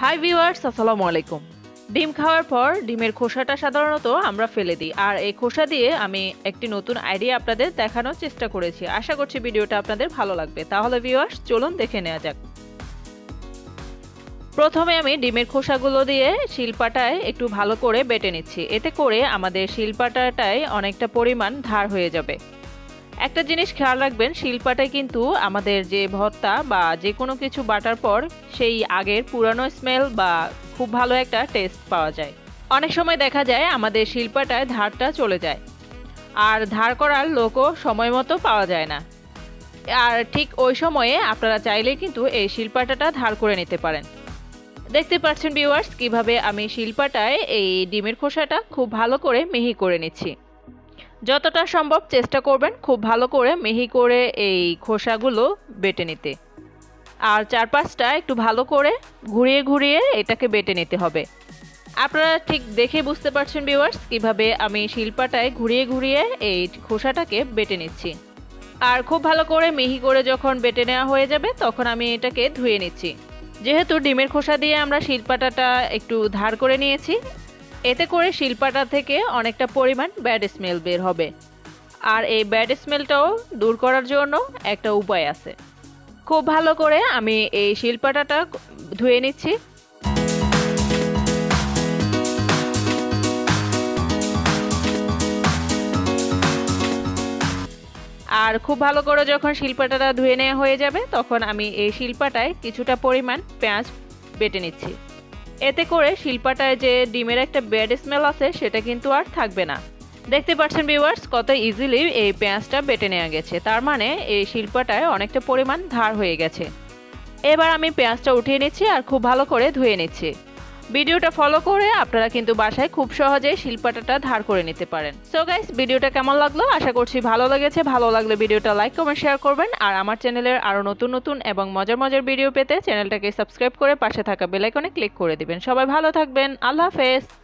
Hi viewers, আসসালামু আলাইকুম। ডিম খাওয়ার পর ডিমের খোসাটা সাধারণত আমরা ফেলে দিই, আর এই খোসা দিয়ে আমি একটি নতুন আইডিয়া আপনাদের দেখানোর চেষ্টা করেছি। আশা করছি ভিডিওটা আপনাদের ভালো লাগবে। তাহলে ভিউয়ার্স, চলুন দেখে নেওয়া যাক। প্রথমে আমি ডিমের খোসাগুলো দিয়ে শিলপাটায় একটু ভালো করে বেটে নিচ্ছি। এতে করে আমাদের শিলপাটাটায় অনেকটা পরিমাণ ধার হয়ে যাবে। একটা জিনিস খেয়াল রাখবেন, শিলপাটায় কিন্তু আমাদের যে ভর্তা বা যে কোনো কিছু বাটার পর সেই আগের পুরানো স্মেল বা খুব ভালো একটা টেস্ট পাওয়া যায়। অনেক সময় দেখা যায় আমাদের শিলপাটায় ধারটা চলে যায়, আর ধার করার লোকও সময় মতো পাওয়া যায় না। আর ঠিক ওই সময়ে আপনারা চাইলে কিন্তু এই শিলপাটাটা ধার করে নিতে পারেন। দেখতে পাচ্ছেন ভিউয়ার্স, কিভাবে আমি শিলপাটায় এই ডিমের খোসাটা খুব ভালো করে মিহি করে নিচ্ছি। যতটা সম্ভব চেষ্টা করবেন খুব ভালো করে মিহি করে এই খোসাগুলো বেটে নিতে, আর চারপাশটা একটু ভালো করে ঘুরিয়ে ঘুরিয়ে এটাকে বেটে নিতে হবে। আপনারা ঠিক দেখে বুঝতে পারছেন ভিউয়ার্স, কিভাবে আমি শিলপাটায় ঘুরিয়ে ঘুরিয়ে এই খোসাটাকে বেটে নিচ্ছি। আর খুব ভালো করে মিহি করে যখন বেটে নেওয়া হয়ে যাবে তখন আমি এটাকে ধুয়ে নিচ্ছি। যেহেতু ডিমের খোসা দিয়ে আমরা শিলপাটাটা একটু ধার করে নিয়েছি, এতে করে শিলপাটা থেকে অনেকটা পরিমাণ ব্যাড স্মেল বের হবে, আর এই ব্যাড স্মেলটাও দূর করার জন্য একটা উপায় আছে। খুব ভালো করে আমি এই শিলপাটাটা ধুয়ে নিচ্ছি। আর খুব ভালো করে যখন শিলপাটাটা ধুয়ে নেওয়া হয়ে যাবে তখন আমি এই শিলপাটায় কিছুটা পরিমাণ পেঁয়াজ বেটে নিচ্ছি। এতে করে শিলপাটায় যে ডিমের একটা ব্যাড স্মেল আছে সেটা কিন্তু আর থাকবে না। দেখতে পাচ্ছেন ভিউয়ার্স, কত ইজিলি এই পেঁয়াজটা বেটে নেওয়া গেছে। তার মানে এই শিলপাটায় অনেকটা পরিমাণ ধার হয়ে গেছে। এবার আমি পেঁয়াজটা উঠিয়ে নিচ্ছি আর খুব ভালো করে ধুয়ে নিচ্ছি। ভিডিওটা ফলো করে আপনারা কিন্তু বাসায় খুব সহজেই শিলপাটাটা ধার করে নিতে পারেন। সো গাইস, ভিডিওটা কেমন লাগলো? আশা করছি ভালো লেগেছে। ভালো লাগলে ভিডিওটা লাইক কমেন্ট শেয়ার করবেন, আর আমার চ্যানেলের আরো নতুন নতুন এবং মজার মজার ভিডিও পেতে চ্যানেলটাকে সাবস্ক্রাইব করে পাশে থাকা বেল আইকনে ক্লিক করে দিবেন। সবাই ভালো থাকবেন। আল্লাহ হাফেজ।